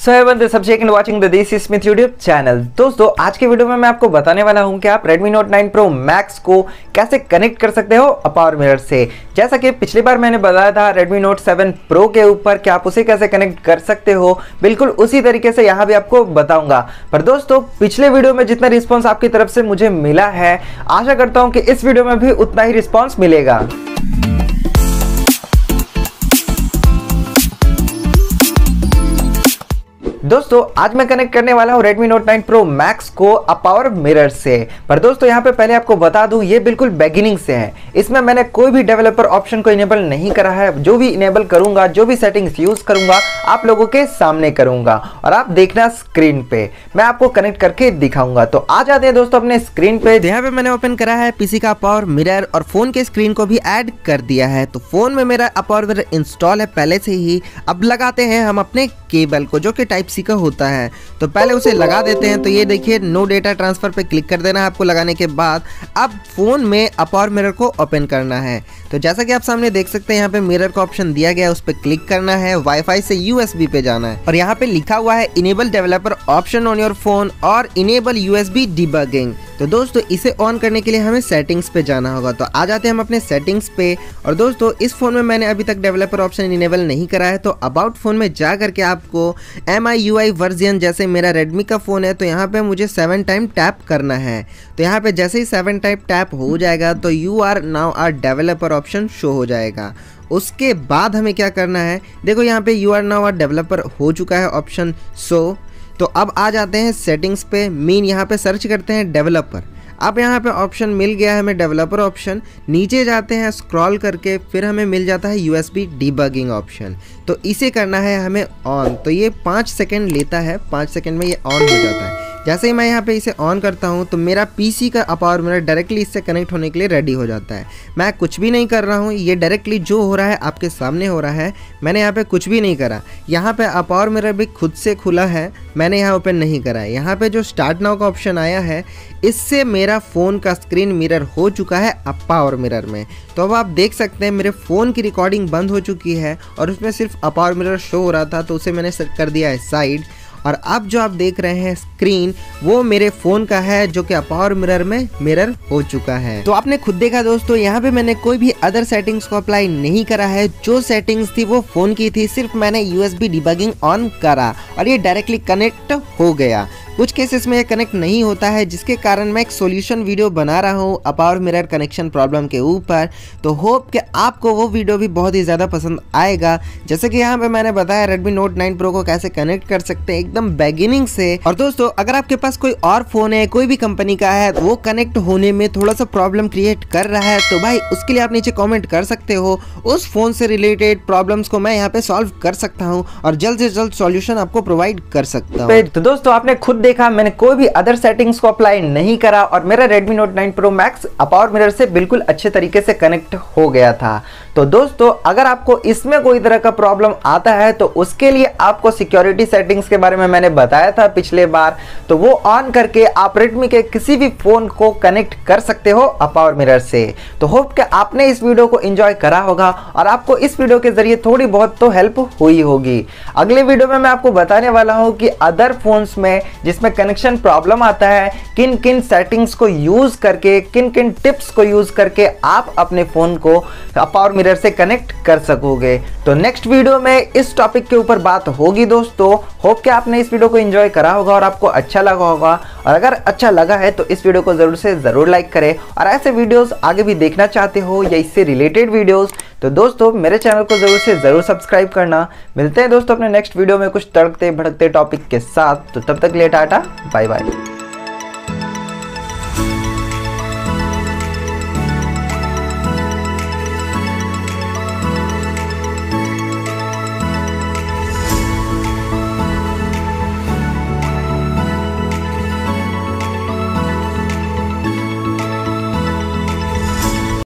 सो hey बंदे Abhishek and watching the Desi Smith YouTube channel. दोस्तों आज के वीडियो में मैं आपको बताने वाला हूं कि आप Redmi Note 9 Pro Max को कैसे कनेक्ट कर सकते हो Apowermirror से। जैसा कि पिछली बार मैंने बताया था Redmi Note 7 Pro के ऊपर कि आप उसे कैसे कनेक्ट कर सकते हो, बिल्कुल उसी तरीके से यहाँ भी आपको बताऊंगा। पर दोस्तों पिछले वीडियो में जितना रिस्पॉन्स आपकी तरफ से मुझे मिला है, आशा करता हूँ कि इस वीडियो में भी उतना ही रिस्पॉन्स मिलेगा। दोस्तों आज मैं कनेक्ट करने वाला हूँ Redmi Note 9 Pro Max को Apowermirror से। पर दोस्तों यहाँ पे पहले आपको बता दूँ, ये बिल्कुल बेगिनिंग से है। इसमें मैंने कोई भी डेवलपर ऑप्शन को इनेबल नहीं करा है। जो भी इनेबल करूंगा, जो भी सेटिंग्स यूज करूंगा, आप लोगों के सामने करूंगा और आप देखना स्क्रीन पे मैं आपको कनेक्ट करके दिखाऊंगा। तो आ जाते हैं दोस्तों अपने स्क्रीन पे। यहाँ पे मैंने ओपन करा है पीसी का Apowermirror और फोन के स्क्रीन को भी ऐड कर दिया है। तो फोन में मेरा Apowermirror इंस्टॉल है पहले से ही। अब लगाते हैं हम अपने केबल को, जो कि टाइप सी का होता है। तो पहले उसे लगा देते हैं। तो ये देखिए नो डेटा ट्रांसफर पे क्लिक कर देना है आपको। लगाने के बाद अब फोन में Apowermirror को ओपन करना है। तो जैसा कि आप सामने देख सकते हैं यहाँ पे मिरर का ऑप्शन दिया गया है, उस पर क्लिक करना है। वाईफाई से USB पे जाना है और यहाँ पे लिखा हुआ है enable developer option on your phone और इनेबल USB डिबगिंग। तो दोस्तों इसे ऑन करने के लिए हमें सेटिंग्स पे जाना होगा। तो आ जाते हैं हम अपने सेटिंग्स पे। और दोस्तों इस फोन में मैंने अभी तक डेवलपर ऑप्शन इनेबल नहीं करा है। तो अबाउट फोन में जा करके आपको MIUI वर्जन, जैसे मेरा रेडमी का फोन है तो यहाँ पे मुझे 7 टाइम टैप करना है। तो यहाँ पे जैसे ही 7 टाइम टैप हो जाएगा तो you are now a developer option show हो जाएगा। उसके बाद हमें क्या करना है, देखो यहाँ पे you are now a developer हो चुका है ऑप्शन शो। तो अब आ जाते हैं सेटिंग्स पे। मीन यहाँ पे सर्च करते हैं डेवलपर। अब यहाँ पे ऑप्शन मिल गया है हमें डेवलपर ऑप्शन। नीचे जाते हैं स्क्रॉल करके, फिर हमें मिल जाता है USB डिबगिंग ऑप्शन। तो इसे करना है हमें ऑन। तो ये 5 सेकंड लेता है, 5 सेकंड में ये ऑन हो जाता है। जैसे ही मैं यहाँ पे इसे ऑन करता हूँ तो मेरा पीसी का Apowermirror डायरेक्टली इससे कनेक्ट होने के लिए रेडी हो जाता है। मैं कुछ भी नहीं कर रहा हूँ, ये डायरेक्टली जो हो रहा है आपके सामने हो रहा है। मैंने यहाँ पे कुछ भी नहीं करा। यहाँ पे Apowermirror भी खुद से खुला है, मैंने यहाँ ओपन नहीं करा है। यहाँ पे जो स्टार्ट नाउ का ऑप्शन आया है, इससे मेरा फ़ोन का स्क्रीन मिरर हो चुका है Apowermirror में। तो अब आप देख सकते हैं मेरे फ़ोन की रिकॉर्डिंग बंद हो चुकी है और उसमें सिर्फ Apowermirror शो हो रहा था, तो उसे मैंने कर दिया है साइड। और अब जो आप देख रहे हैं स्क्रीन, वो मेरे फ़ोन का है, जो कि Apowermirror में मिरर हो चुका है। तो आपने खुद देखा दोस्तों, यहाँ पे मैंने कोई भी अदर सेटिंग्स को अप्लाई नहीं करा है। जो सेटिंग्स थी वो फ़ोन की थी, सिर्फ मैंने USB डिबगिंग ऑन करा और ये डायरेक्टली कनेक्ट हो गया। कुछ केसेस में ये कनेक्ट नहीं होता है, जिसके कारण मैं एक सॉल्यूशन वीडियो बना रहा हूँ Apowermirror कनेक्शन प्रॉब्लम के ऊपर। तो होप कि आपको वो वीडियो भी बहुत ही ज़्यादा पसंद आएगा। जैसे कि यहाँ पे मैंने बताया Redmi Note 9 Pro को कैसे कनेक्ट कर सकते हैं एकदम बेगिनिंग से। और दोस्तों अगर आपके पास कोई और फ़ोन है, कोई भी कंपनी का है, वो कनेक्ट होने में थोड़ा सा प्रॉब्लम क्रिएट कर रहा है, तो भाई उसके लिए आप नीचे कॉमेंट कर सकते हो। उस फ़ोन से रिलेटेड प्रॉब्लम्स को मैं यहाँ पे सॉल्व कर सकता हूँ और जल्द से जल्द सॉल्यूशन आपको प्रोवाइड कर सकता हूँ। तो दोस्तों आपने खुद देखा, मैंने कोई भी अदर सेटिंग्स को अप्लाई नहीं करा और मेरा Redmi Note 9 Pro Max Apowermirror से बिल्कुल अच्छे तरीके से कनेक्ट हो गया था। तो दोस्तों अगर आपको इसमें कोई तरह का प्रॉब्लम आता है तो उसके लिए आपको सिक्योरिटी सेटिंग्स के बारे में मैंने बताया था पिछले बार। तो वो ऑन करके आप Redmi के किसी भी फोन को कनेक्ट कर सकते हो Apowermirror से। तो होप कि आपने इस वीडियो को एंजॉय करा होगा और आपको इस वीडियो के जरिए थोड़ी बहुत तो हेल्प हुई होगी। अगले वीडियो में मैं आपको बताने वाला हूँ कि अदर फोन्स में जिसमें कनेक्शन प्रॉब्लम आता है, किन किन सेटिंग्स को यूज करके, किन किन टिप्स को यूज करके आप अपने फोन को Apowermirror से कनेक्ट कर सकोगे। तो नेक्स्ट वीडियो में इस टॉपिक के ऊपर बात होगी दोस्तों। होप कि आपने इस वीडियो को एंजॉय करा होगा और आपको अच्छा लगा होगा। और अगर अच्छा लगा है तो इस वीडियो को जरूर से जरूर लाइक करें। और ऐसे वीडियोस आगे भी देखना चाहते हो या इससे रिलेटेड वीडियोस, तो दोस्तों मेरे चैनल को जरूर से जरूर सब्सक्राइब करना। मिलते हैं दोस्तों अपने नेक्स्ट वीडियो में कुछ तड़कते भड़कते टॉपिक के साथ। तो तब तक के लिए टाटा बाय बाय।